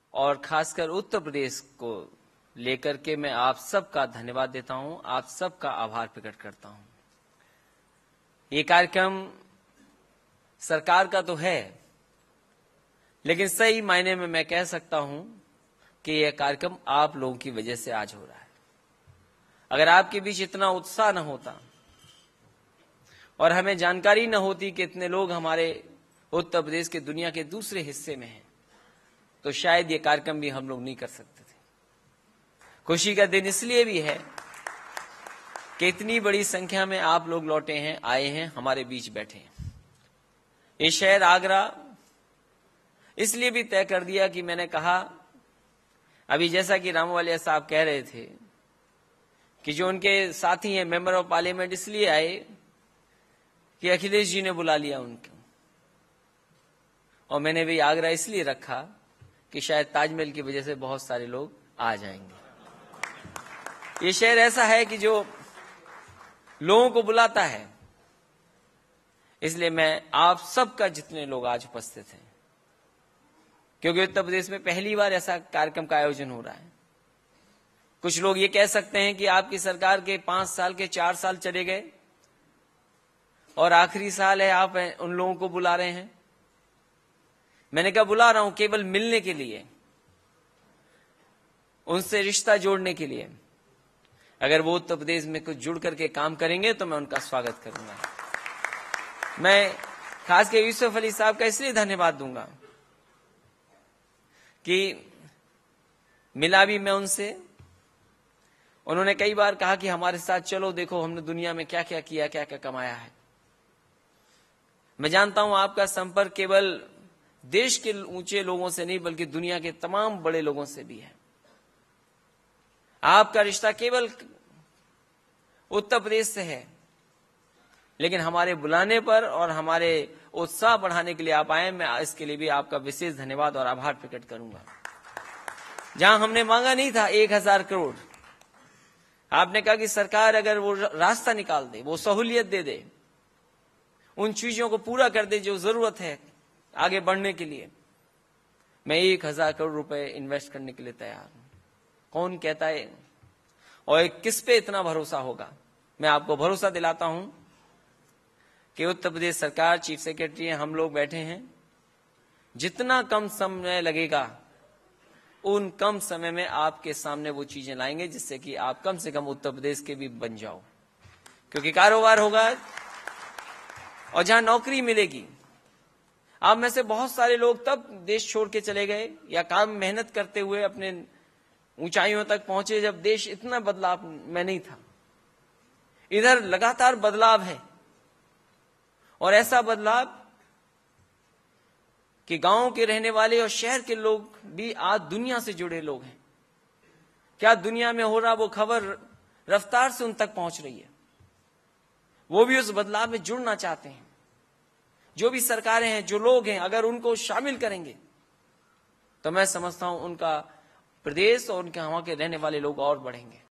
और खासकर उत्तर प्रदेश को लेकर के मैं आप सबका धन्यवाद देता हूं, आप सबका आभार प्रकट करता हूं। ये कार्यक्रम सरकार का तो है, लेकिन सही मायने में मैं कह सकता हूं कि यह कार्यक्रम आप लोगों की वजह से आज हो रहा है। अगर आपके बीच इतना उत्साह न होता और हमें जानकारी न होती कि इतने लोग हमारे उत्तर प्रदेश के दुनिया के दूसरे हिस्से में हैं, तो शायद ये कार्यक्रम भी हम लोग नहीं कर सकते थे। खुशी का दिन इसलिए भी है कि इतनी बड़ी संख्या में आप लोग लौटे हैं, आए हैं, हमारे बीच बैठे हैं। ये शहर आगरा इसलिए भी तय कर दिया कि मैंने कहा, अभी जैसा कि रामवालिया साहब कह रहे थे कि जो उनके साथी हैं मेंबर ऑफ पार्लियामेंट इसलिए आए कि अखिलेश जी ने बुला लिया उनको, और मैंने भी आगरा इसलिए रखा कि शायद ताजमहल की वजह से बहुत सारे लोग आ जाएंगे। ये शहर ऐसा है कि जो लोगों को बुलाता है, इसलिए मैं आप सबका जितने लोग आज उपस्थित हैं, क्योंकि उत्तर प्रदेश में पहली बार ऐसा कार्यक्रम का आयोजन हो रहा है। कुछ लोग ये कह सकते हैं कि आपकी सरकार के 5 साल के 4 साल चले गए और आखिरी साल है, आप उन लोगों को बुला रहे हैं। मैंने कहा बुला रहा हूं केवल मिलने के लिए, उनसे रिश्ता जोड़ने के लिए। अगर वो उत्तर प्रदेश में कुछ जुड़ करके काम करेंगे तो मैं उनका स्वागत करूंगा। मैं खास के यूसुफ अली साहब का इसलिए धन्यवाद दूंगा कि मिला भी मैं उनसे, उन्होंने कई बार कहा कि हमारे साथ चलो, देखो हमने दुनिया में क्या क्या किया, क्या क्या कमाया है। मैं जानता हूं आपका संपर्क केवल देश के ऊंचे लोगों से नहीं बल्कि दुनिया के तमाम बड़े लोगों से भी है। आपका रिश्ता केवल उत्तर प्रदेश से है, लेकिन हमारे बुलाने पर और हमारे उत्साह बढ़ाने के लिए आप आए। मैं इसके लिए भी आपका विशेष धन्यवाद और आभार प्रकट करूंगा। जहां हमने मांगा नहीं था 1000 करोड़, आपने कहा कि सरकार अगर वो रास्ता निकाल दे, वो सहूलियत दे दे, उन चीजों को पूरा कर दे जो जरूरत है आगे बढ़ने के लिए, मैं 1000 करोड़ रुपए इन्वेस्ट करने के लिए तैयार हूं। कौन कहता है और किस पे इतना भरोसा होगा? मैं आपको भरोसा दिलाता हूं कि उत्तर प्रदेश सरकार, चीफ सेक्रेटरी, हम लोग बैठे हैं, जितना कम समय लगेगा उन कम समय में आपके सामने वो चीजें लाएंगे जिससे कि आप कम से कम उत्तर प्रदेश के भी बन जाओ। क्योंकि कारोबार होगा और जहां नौकरी मिलेगी। आप में से बहुत सारे लोग तब देश छोड़ के चले गए या काम मेहनत करते हुए अपने ऊंचाइयों तक पहुंचे जब देश इतना बदलाव में नहीं था। इधर लगातार बदलाव है, और ऐसा बदलाव कि गांव के रहने वाले और शहर के लोग भी आज दुनिया से जुड़े लोग हैं। क्या दुनिया में हो रहा वो खबर रफ्तार से उन तक पहुंच रही है। वो भी उस बदलाव में जुड़ना चाहते हैं। जो भी सरकारें हैं, जो लोग हैं, अगर उनको शामिल करेंगे तो मैं समझता हूं उनका प्रदेश और उनके वहां के रहने वाले लोग और बढ़ेंगे।